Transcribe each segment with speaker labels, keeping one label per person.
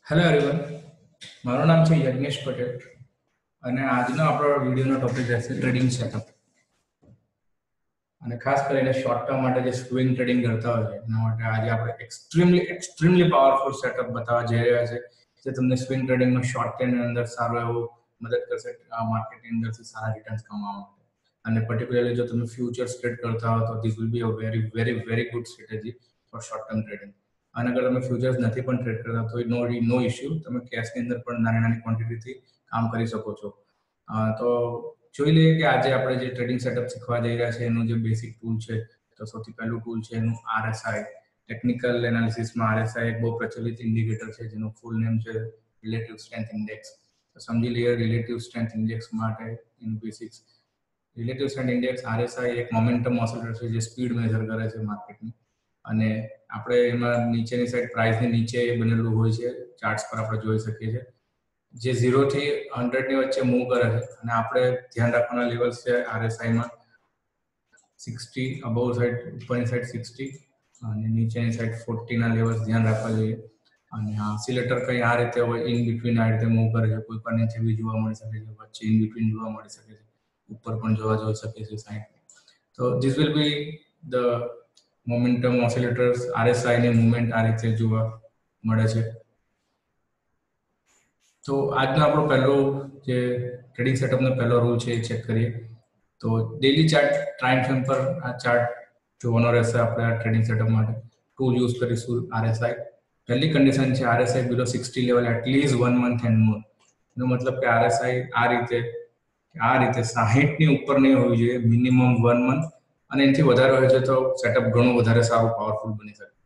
Speaker 1: Hello everyone, મારું નામ છે યજ્ઞેશ પટેલ અને આજનો આપણો વિડીયોનો ટોપિક રહેશે ટ્રેડિંગ સેટઅપ. અને ખાસ કરીને શોર્ટ ટર્મ માટે જે સ્વિંગ ટ્રેડિંગ કરતા હોય છે એના માટે આજે આપણે એક્સ્ટ્રીમલી પાવરફુલ સેટઅપ બતાવવા જઈ રહ્યા છે જે તમને સ્વિંગ ટ્રેડિંગમાં શોર્ટ ટર્મની અંદર સારો એવો મદદ કરશે માર્કેટની અંદરથી સારા રિટર્ન્સ કમાવા માટે. અને પર્ટિક્યુલરલી જો તમે ફ્યુચર્સ ટ્રેડ કરતા હો તો this will be a very very very good strategy for short term trading. અને અગર તમે ફ્યુચર્સ નથી પણ ટ્રેડ કરતા તો નો ઇશ્યુ, તમે કેશની અંદર પણ નાની નાની ક્વોન્ટિટીથી કામ કરી શકો છો. તો જોઈ લઈએ કે આજે આપણે જે ટ્રેડિંગ સેટઅપ શીખવા જઈ રહ્યા છે એનું જે બેસિક ટૂલ છે, તો સૌથી પહેલું ટૂલ છે એનું RSI. ટેકનિકલ એનાલિસિસમાં RSI એક બહુ પ્રચલિત ઇન્ડિકેટર છે જેનું ફૂલ નેમ છે રિલેટિવ સ્ટ્રેન્થ ઇન્ડેક્સ. તો સમજી લઈએ રિલેટિવ સ્ટ્રેન્થ ઇન્ડેક્સ માટે in basics. Relative strength index RSI એક મોમેન્ટમ ઓસિલેટર છે જે સ્પીડ મેજર કરે છે માર્કેટની. અને આપણે એમાં નીચેની સાઈડ પ્રાઇસની નીચે બનેલું હોય છે, ચાર્ટ્સ પર આપણે જોઈ શકીએ છીએ, જે 0 થી 100 ની વચ્ચે મૂવ કરે છે. અને આપણે ધ્યાન રાખવાના લેવલ્સ છે RSI માં 60 અબવ સાઈડ, ઉપરની સાઈડ 60 અને નીચેની સાઈડ 40 ના લેવલ્સ ધ્યાન રાખવા જોઈએ. અને ઓસિલેટર કંઈ આ રીતે હોય, ઇન બિટવીન આ રીતે મૂવ કરે છે, કોઈ પણ નીચે બી જોવા મળી શકે છે, વચ્ચે ઇન બિટવીન જોવા મળી શકે છે, ઉપર પણ જોઈ શકે છે સાઈડ. તો this will be the momentum oscillators. RSI ની મૂવમેન્ટ આ રીતે જોવા મળે છે. તો આજનો આપણો પહેલો જે ટ્રેડિંગ સેટઅપનો પહેલો રૂલ છે એ ચેક કરીએ. તો ડેલી ચાર્ટ ટાઈમ ફ્રેમ પર આ ચાર્ટ જોવાનો રહેશે આપણે આ ટ્રેડિંગ સેટઅપ માટે. ટૂલ યુઝ કરીશું RSI. પહેલી કન્ડિશન છે RSI below 60 level at least 1 month and more. એનો મતલબ કે RSI આ રીતે 60 ની ઉપર નહીં હોવી જોઈએ, મિનિમમ 1 મંથ. અને એનાથી વધારે હોય છે તો સેટઅપ ઘણું વધારે સારું પાવરફુલ બની શકે.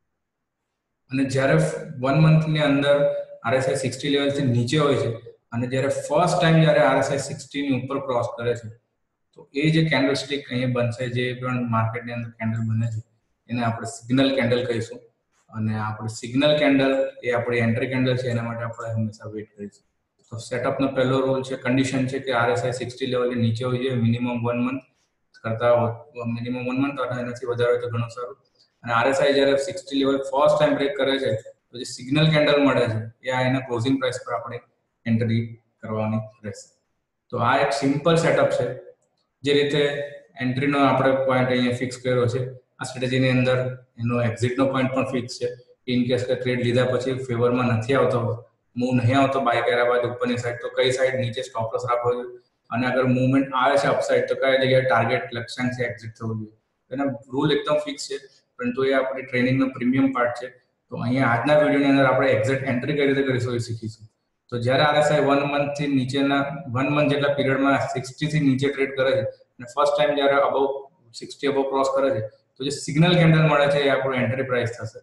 Speaker 1: અને જ્યારે 1 મંથની અંદર RSI 60 લેવલથી નીચે હોય છે અને જ્યારે ફર્સ્ટ ટાઈમ જ્યારે RSI 60 ની ઉપર ક્રોસ કરે છે તો એ જે કેન્ડલ સ્ટિક અહીંયા બનશે, જે પણ માર્કેટની અંદર કેન્ડલ બને છે એને આપણે સિગ્નલ કેન્ડલ કહીશું. અને આપણે સિગ્નલ કેન્ડલ એ આપણી એન્ટ્રી કેન્ડલ છે, એના માટે આપણે હંમેશા વેઇટ કરીશું. તો સેટઅપનો પહેલો રૂલ છે, કન્ડિશન છે કે RSI 60 લેવલની નીચે હોવી જોઈએ, મિનિમમ 1 મંથ કરતા મિનિમમ 1 મંથ અને એનાથી વધારે હોય તો ઘણું સારું. અને RSI જ્યારે 60 લેવલ ફર્સ્ટ ટાઈમ બ્રેક કરે છે તો જે સિગ્નલ કેન્ડલ મળે છે એ આ એના ક્લોઝિંગ પ્રાઇસ પર આપણે એન્ટ્રી કરવાની રહેશે. તો આ એક સિમ્પલ સેટઅપ છે. જે રીતે એન્ટ્રીનો આપણે પોઈન્ટ અહીંયા ફિક્સ કર્યો છે, આ સ્ટ્રેટેજીની અંદર એનો એક્ઝિટનો પોઈન્ટ પણ ફિક્સ છે. ઇન કેસ કે ટ્રેડ લીધા પછી ફેવરમાં નથી આવતો, મૂવ નહીં આવતો બાય કર્યા બાદ ઉપરની સાઈડ, તો કઈ સાઈડ નીચે સ્ટોપ લોસ રાખવો જોઈએ. અને અગર મૂવમેન્ટ આવે છે અપસાઇડ તો કઈ જગ્યાએ ટાર્ગેટ લક્ષ્યાંકથી એક્ઝિટ થવું જોઈએ. એના રૂલ એકદમ ફિક્સ છે, પરંતુ એ આપણી ટ્રેનિંગનો પ્રીમિયમ પાર્ટ છે. તો અહીંયા આજના વિડીયોની અંદર આપણે એક્ઝેક્ટ એન્ટ્રી કઈ રીતે કરીશું એ શીખીશું. તો જ્યારે RSI 1 મંથથી નીચેના 1 મંથ જેટલા પીરિયડમાં 60 થી નીચે ટ્રેડ કરે છે અને ફર્સ્ટ ટાઈમ જ્યારે અબવ 60 અબવ ક્રોસ કરે છે તો જે સિગ્નલ કેન્ડલ મળે છે એ આપણું એન્ટ્રી પ્રાઇસ થશે.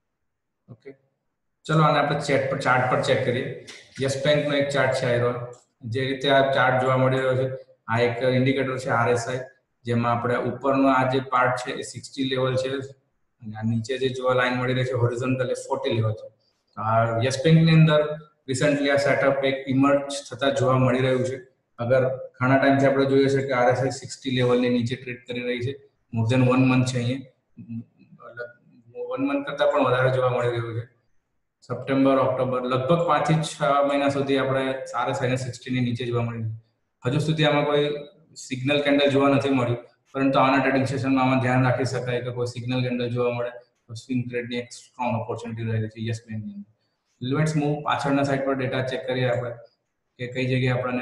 Speaker 1: ઓકે, ચલો આને આપણે ચાર્ટ પર ચેક કરીએ. યસ બેંકનો એક ચાર્ટ છે આયરો. જે રીતે આ ચાર્ટ જોવા મળી રહ્યો છે, આ એક ઇન્ડિકેટર છે RSI, જેમાં આપણે ઉપરનો આ જે પાર્ટ છે એ 60 લેવલ છે અને આ નીચે જે જોવા લાઈન મળી રહી છે હોરિઝોન્ટલ એ 40 લેવલ છે. તો આ યસ બેંકની અંદર રિસન્ટલી આ સેટઅપ એક ઇમર્જ થતા જોવા મળી રહ્યું છે. અગર ઘણા ટાઈમથી આપણે જોઈએ છે કે RSI 60 લેવલની નીચે ટ્રેડ કરી રહી છે, મોર ધેન 1 મંથ છે, અહીંયા 1 મંથ કરતા પણ વધારે જોવા મળી રહ્યું છે. સપ્ટેમ્બર, ઓક્ટોબર, લગભગ 5 થી 6 મહિના સુધી આપણે RSI 60 ની નીચે જોવા મળી. હજુ સુધી આમાં કોઈ સિગ્નલ કેન્ડલ જોવા નથી મળ્યું, પરંતુ આના ટ્રેડિંગ સેશનમાં આમાં ધ્યાન રાખી શકાય કે કોઈ સિગ્નલ કેન્ડલ જોવા મળે તો સ્વિંગ ટ્રેડની એક સ્ટ્રોંગ ઓપોર્ચ્યુનિટી રહેલી છે યસ બેંકની અંદર. લેટ્સ મૂવ પાછળના સાઈડ પર ડેટા ચેક કરીએ આપણે કે કઈ જગ્યાએ આપણને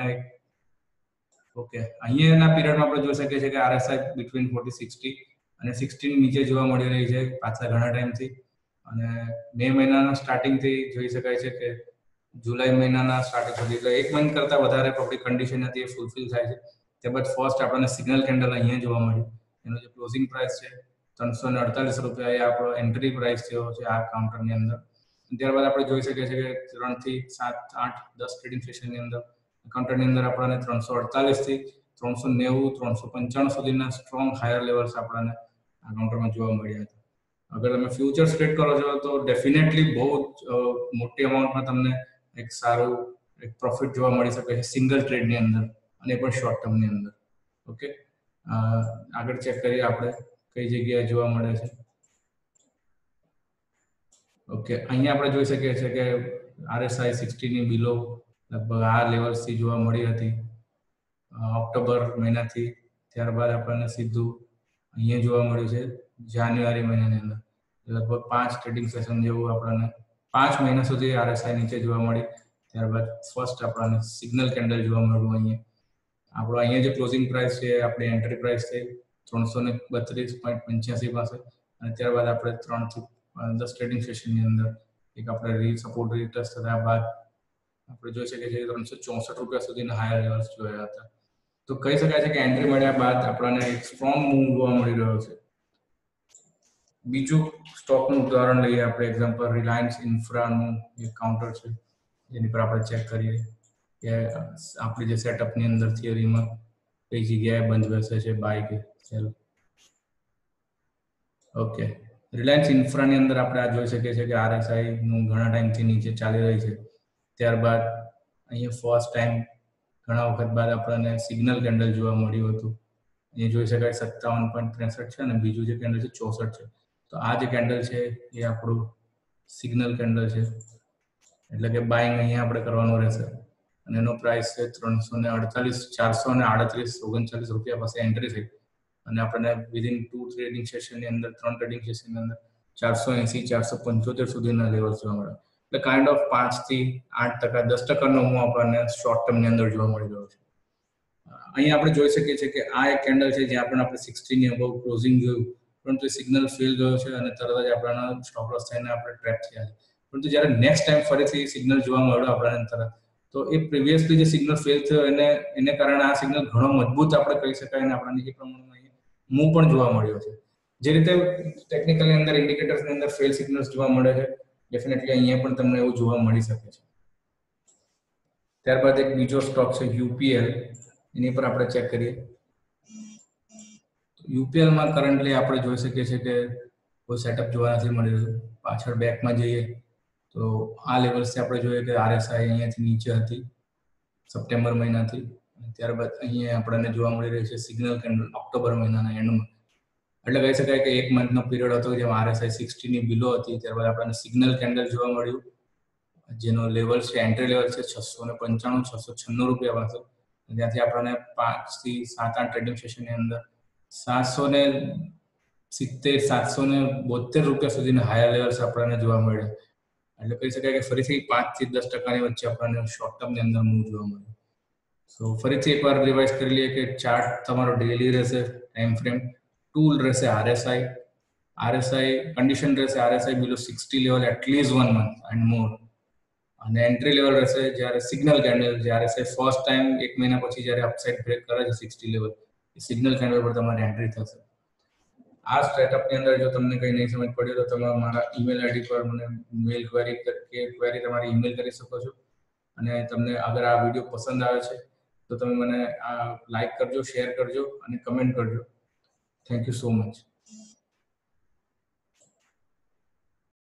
Speaker 1: ઓકે અહીંયાના પીરિયડમાં આપણે જોઈ શકીએ છીએ કે RSI બિટવીન 40-60 અને 60 ની નીચે જોવા મળી રહી છે પાછલા ઘણા ટાઈમથી. અને મે મહિનાના સ્ટાર્ટિંગથી જોઈ શકાય છે કે જુલાઈ મહિનાના સ્ટાર્ટિંગ સુધી, એટલે 1 મંથ કરતા વધારે આપણી કન્ડિશન હતી એ ફૂલફિલ થાય છે. ત્યારબાદ ફર્સ્ટ આપણને સિગ્નલ કેન્ડલ અહીંયા જોવા મળ્યું. એનો જે ક્લોઝિંગ પ્રાઇસ છે 348 રૂપિયા એ આપણો એન્ટ્રી પ્રાઇસ થયો છે આ કાઉન્ટરની અંદર. ત્યારબાદ આપણે જોઈ શકીએ છીએ કે 3 થી 7, 8, 10 ટ્રેડિંગ સેશનની અંદર કાઉન્ટરની અંદર આપણને 348 થી 390, 395 સુધીના સ્ટ્રોંગ હાયર લેવલ્સ આપણને આ કાઉન્ટરમાં જોવા મળ્યા હતા. અગર તમે ફ્યુચર્સ ટ્રેડ કરો છો તો ડેફિનેટલી બહુ મોટી અમાઉન્ટમાં તમને એક સારું એક પ્રોફિટ જોવા મળી શકે છે સિંગલ ટ્રેડની અંદર, અને પણ શોર્ટ ટર્મની અંદર. ઓકે, આગળ ચેક કરીએ આપણે કઈ જગ્યાએ જોવા મળે છે. ઓકે, અહીંયા આપણે જોઈ શકીએ છીએ કે RSI 60 ની બિલો લગભગ આ લેવલ્સથી જોવા મળી હતી ઓક્ટોબર મહિનાથી. ત્યારબાદ આપણને સીધું અહીંયા જોવા મળ્યું છે જાન્યુઆરી મહિનાની અંદર. લગભગ 5 ટ્રેડિંગ સેશન જેવું આપણને 5 મહિના સુધી RSI નીચે જોવા મળી. ત્યારબાદ ફર્સ્ટ આપણને સિગ્નલ કેન્ડલ જોવા મળ્યું અહીંયા. આપણો અહીંયા જે ક્લોઝિંગ પ્રાઇસ છે આપણી એન્ટ્રી પ્રાઇસ છે 332.85 પાસે, અને ત્યારબાદ આપણે 3 થી 10 ટ્રેડિંગ સેશનની અંદર એક આપણે સપોર્ટ રિટેસ્ટ થયા બાદ આપણે જોઈ શકીએ છીએ 364 રૂપિયા સુધીના હાયર લેવલ્સ જોયા હતા. તો કહી શકાય છે કે એન્ટ્રી મળ્યા બાદ આપણને એક સ્ટ્રોંગ મૂવ જોવા મળી રહ્યો છે. બીજું સ્ટોકનું ઉદાહરણ લઈએ આપણે, એક્ઝામ્પલ રિલાયન્સ ઇન્ફ્રાનું એક કાઉન્ટર છે જેની પર આપણે ચેક કરીએ કે આપણી જે સેટઅપની અંદર થિયરીમાં કઈ જગ્યાએ બંધ બેસે છે, બાય કે સેલ. ઓકે, રિલાયન્સ ઇન્ફ્રાની અંદર આપણે આ જોઈ શકીએ છીએ કે RSI નું ઘણા ટાઈમથી નીચે ચાલી રહી છે. ત્યારબાદ અહીંયા ફર્સ્ટ ટાઈમ ઘણા વખત બાદ આપણને સિગ્નલ કેન્ડલ જોવા મળ્યું હતું. એ જોઈ શકાય 57.63 છે અને બીજું જે કેન્ડલ છે 64 છે. તો આ જે કેન્ડલ છે એ આપણું સિગ્નલ કેન્ડલ છે, એટલે કે બાઇંગ અહીંયા આપણે કરવાનું રહેશે. અને એનો પ્રાઇસ છે 438 રૂપિયા પાસે એન્ટ્રી થઈ, અને આપણને વિધિન 2 ટ્રેડિંગ સેશનની અંદર 3 ટ્રેડિંગ સેશનની અંદર 480 475 સુધીના લેવલ્સ જોવા મળ્યા. એટલે કાઇન્ડ ઓફ 5 થી 8%, 10%નો મૂવ આપણને શોર્ટ ટર્મની અંદર જોવા મળી રહ્યો છે. અહીંયા આપણે જોઈ શકીએ છીએ કે આ એક કેન્ડલ છે જ્યાં પણ આપણે 60 ની અબવ ક્લોઝિંગ જોયું, પરંતુ સિગ્નલ ફેલ ગયો છે અને તરત જ આપણા સ્ટોપ લોસ થઈને આપણે ટ્રેપ થયા છે. પરંતુ જ્યારે નેક્સ્ટ ટાઈમ ફરીથી સિગ્નલ જોવા મળ્યો આપણને તરત, તો એ પ્રીવિયસલી જે સિગ્નલ ફેલ થયો એને કારણે આ સિગ્નલ ઘણો મજબૂત આપણે કહી શકાય અને આપણને એ પ્રમાણે મૂવ પણ જોવા મળ્યો છે. જે રીતે ટેકનિકલની અંદર ઇન્ડિકેટર્સની અંદર ફેલ સિગ્નલ્સ જોવા મળે છે, ડેફિનેટલી અહીંયા પણ તમને એવું જોવા મળી શકે છે. ત્યારબાદ એક બીજો સ્ટોક છે UPL, એની પર આપણે ચેક કરીએ. UPL માં કરન્ટલી આપણે જોઈ શકીએ છીએ કે કોઈ સેટઅપ જોવા નથી મળી રહ્યું. પાછળ બેકમાં જઈએ તો આ લેવલ્સથી આપણે જોઈએ કે RSI અહીંયાથી નીચે હતી સપ્ટેમ્બર મહિનાથી, ત્યારબાદ અહીંયા આપણને જોવા મળી રહી છે સિગ્નલ કેન્ડલ ઓક્ટોબર મહિનાના એન્ડમાં. એટલે કહી શકાય કે એક મંથનો પીરિયડ હતો જેમાં RSI 60 ની બિલો હતી. ત્યારબાદ આપણને સિગ્નલ કેન્ડલ જોવા મળ્યું જેનો લેવલ છે, એન્ટ્રી લેવલ છે 695 696 રૂપિયા પાસે. ત્યાંથી આપણને 5 થી 7-8 ટ્રેડિંગ સેશનની અંદર 770 772 રૂપિયા સુધીના હાયર લેવલ્સ આપણને જોવા મળ્યા. એટલે કહી શકાય કે ફરીથી 5 થી 10%ની વચ્ચે આપણને શોર્ટ ટર્મની અંદર મૂવ જોવા મળ્યો. સો ફરીથી એકવાર રિવાઇઝ કરી લઈએ કે ચાર્ટ તમારો ડેલી રહેશે, ટાઈમ ફ્રેમ, ટૂલ રહેશે RSI કન્ડિશન રહેશે RSI below 60 level at least 1 month and more, અને એન્ટ્રી લેવલ રહેશે જ્યારે સિગ્નલ કેન્ડલ, જ્યારે ફર્સ્ટ ટાઈમ 1 મહિના પછી જ્યારે અપસાઇડ બ્રેક કરે છે 60 લેવલ, એ સિગ્નલ કેન્ડલ પર તમારી એન્ટ્રી થશે. આ સ્ટેટઅપની અંદર જો તમને કંઈ નહીં સમજ પડ્યો તો તમે મારા ઈમેલ આઈડી પર મને મેલ ક્વેરી તમારી ઈમેલ કરી શકો છો. અને તમને અગર આ વિડીયો પસંદ આવે છે તો તમે મને લાઈક કરજો, શેર કરજો અને કમેન્ટ કરજો. Thank you so much.